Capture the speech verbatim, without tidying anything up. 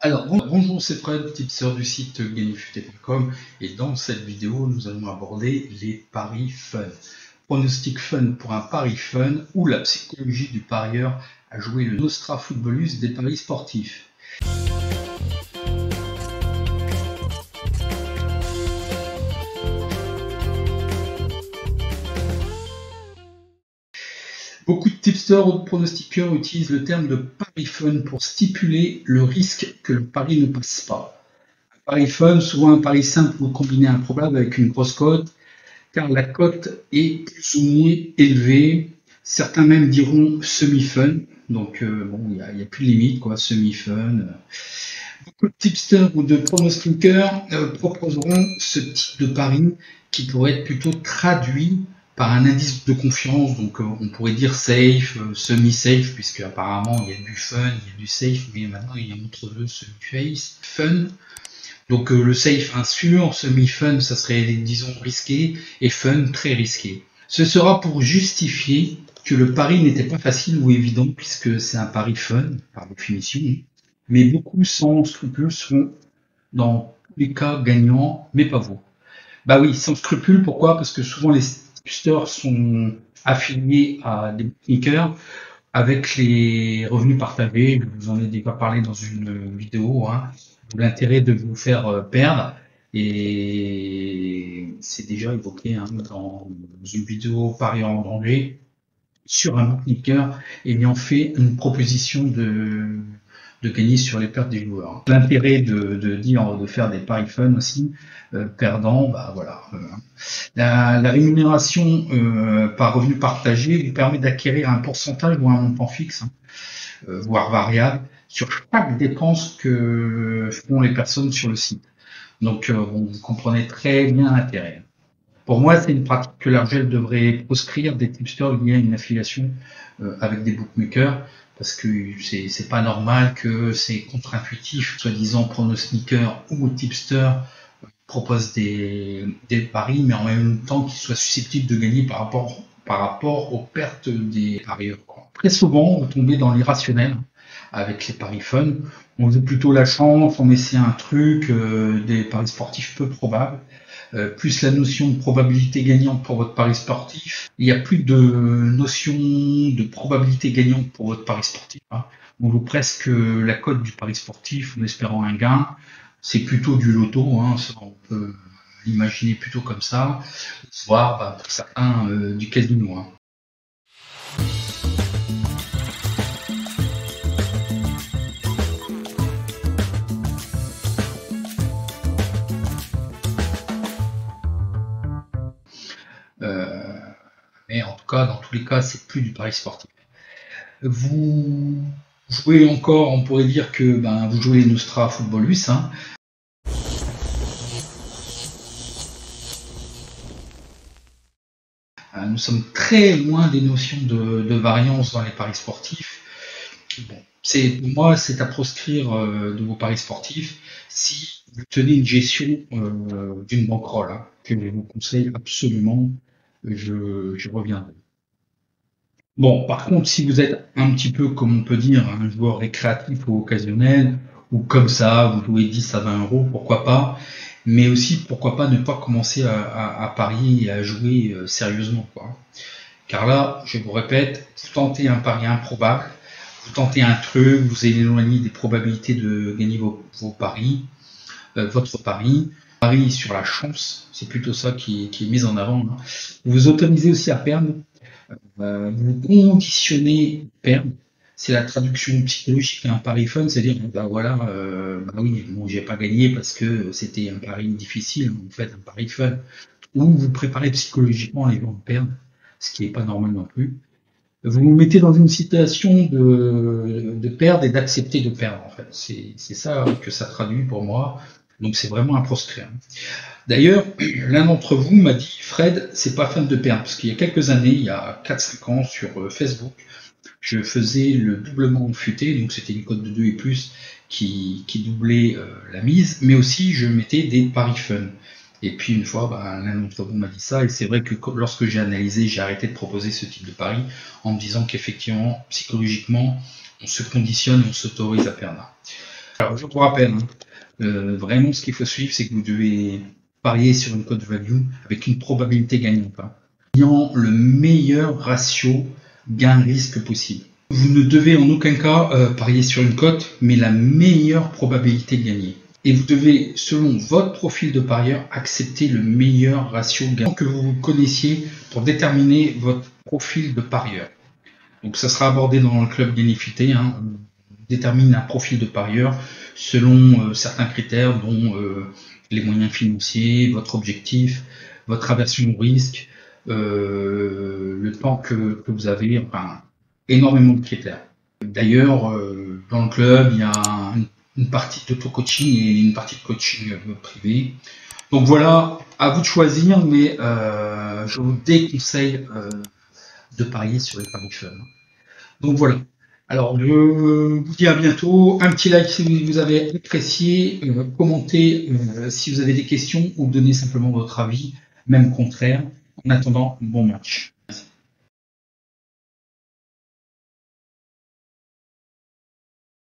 Alors, bon- bonjour, c'est Fred, tipster du site gagnerfuté point com, et dans cette vidéo, nous allons aborder les paris fun. Pronostic fun pour un pari fun ou la psychologie du parieur à jouer le Nostra Footballus des paris sportifs. Beaucoup de tipsters ou de pronostiqueurs utilisent le terme de pari fun pour stipuler le risque que le pari ne passe pas. Un pari fun, souvent un pari simple ou combiné improbable avec une grosse cote, car la cote est plus ou moins élevée. Certains même diront semi-fun. Donc euh, bon, il n'y a, a, plus de limite, quoi, semi-fun. Beaucoup de tipsters ou de pronostiqueurs euh, proposeront ce type de pari qui pourrait être plutôt traduit par un indice de confiance, donc euh, on pourrait dire safe, euh, semi-safe, puisque apparemment il y a du fun, il y a du safe, mais maintenant il y a entre deux semi-face, fun. Donc euh, le safe insure, semi-fun ça serait disons risqué, et fun très risqué. Ce sera pour justifier que le pari n'était pas facile ou évident, puisque c'est un pari fun, par définition, mais beaucoup sans scrupules seront dans tous les cas gagnants, mais pas vous. Bah oui, sans scrupules, pourquoi? Parce que souvent les tipsters sont affiliés à des bookmakers avec les revenus partagés. Je vous en ai déjà parlé dans une vidéo, hein. L'intérêt de vous faire perdre, et c'est déjà évoqué hein, dans une vidéo pari en danger sur un bookmaker ayant fait une proposition de de gagner sur les pertes des joueurs. L'intérêt de, de dire de faire des paris fun aussi, euh, perdant, bah voilà. Euh, la, la rémunération euh, par revenu partagé vous permet d'acquérir un pourcentage ou un montant fixe, hein, euh, voire variable, sur chaque dépense que font les personnes sur le site. Donc euh, bon, vous comprenez très bien l'intérêt. Pour moi, c'est une pratique que l'Argel devrait proscrire des tipsters liés à une affiliation euh, avec des bookmakers, parce que c'est c'est pas normal que c'est contre-intuitif, soi-disant pronostiqueurs ou tipsters proposent des, des paris, mais en même temps qu'ils soient susceptibles de gagner par rapport, par rapport aux pertes des parieurs. Très souvent, vous tombez dans l'irrationnel avec les paris fun. On veut plutôt la chance, on essaie un truc, euh, des paris sportifs peu probables. Euh, plus la notion de probabilité gagnante pour votre pari sportif. Il n'y a plus de notion de probabilité gagnante pour votre pari sportif, hein. On veut presque la cote du pari sportif en espérant un gain. C'est plutôt du loto, hein, ça, on peut l'imaginer plutôt comme ça, voire bah, pour certains euh, du casino, hein. Euh, mais en tout cas, dans tous les cas, c'est plus du pari sportif. Vous jouez encore, on pourrait dire que ben, vous jouez les Nostra Footballus, hein. Nous sommes très loin des notions de, de variance dans les paris sportifs. Bon, c'est, pour moi, c'est à proscrire euh, de vos paris sportifs si vous tenez une gestion euh, d'une banquerolle, hein, que je vous conseille absolument. Je, je reviendrai. Bon, par contre, si vous êtes un petit peu, comme on peut dire, un joueur récréatif ou occasionnel, ou comme ça, vous jouez dix à vingt euros, pourquoi pas, mais aussi, pourquoi pas ne pas commencer à, à, à parier et à jouer euh, sérieusement, quoi. Car là, je vous répète, vous tentez un pari improbable, vous tentez un truc, vous éloignez des probabilités de gagner vos, vos paris, euh, votre pari, pari sur la chance, c'est plutôt ça qui, qui est mis en avant, hein. Vous vous autorisez aussi à perdre, euh, vous conditionnez perdre. C'est la traduction psychologique d'un pari fun, c'est-à-dire bah voilà, euh, bah oui, bon, j'ai pas gagné parce que c'était un pari difficile, vous faites un pari fun, ou vous préparez psychologiquement les gens à perdre, ce qui est pas normal non plus. Vous vous mettez dans une situation de, de perdre et d'accepter de perdre, en fait. C'est, c'est ça que ça traduit pour moi. Donc c'est vraiment à proscrire. D'ailleurs, l'un d'entre vous m'a dit, Fred, c'est pas fun de perdre, parce qu'il y a quelques années, il y a quatre cinq ans, sur Facebook, je faisais le doublement futé, donc c'était une cote de deux et plus qui, qui doublait euh, la mise, mais aussi je mettais des paris fun. Et puis une fois, bah, l'un d'entre vous m'a dit ça, et c'est vrai que lorsque j'ai analysé, j'ai arrêté de proposer ce type de pari en me disant qu'effectivement, psychologiquement, on se conditionne, on s'autorise à perdre. Alors, je vous rappelle, hein, euh, vraiment, ce qu'il faut suivre, c'est que vous devez parier sur une cote value avec une probabilité gagnante, hein, ayant le meilleur ratio gain-risque possible. Vous ne devez en aucun cas euh, parier sur une cote, mais la meilleure probabilité de gagner. Et vous devez, selon votre profil de parieur, accepter le meilleur ratio gain que vous connaissiez pour déterminer votre profil de parieur. Donc ça sera abordé dans le club Gainifité, hein. On détermine un profil de parieur selon euh, certains critères, dont euh, les moyens financiers, votre objectif, votre aversion au risque, euh, le temps que, que vous avez, enfin énormément de critères. D'ailleurs, euh, dans le club, il y a une, une partie d'auto-coaching et une partie de coaching euh, privé. Donc voilà, à vous de choisir, mais euh, je vous déconseille euh, de parier sur les paris fun. Donc voilà. Alors, je vous dis à bientôt. Un petit like si vous avez apprécié, euh, commentez euh, si vous avez des questions ou donnez simplement votre avis, même contraire. En attendant, bon match.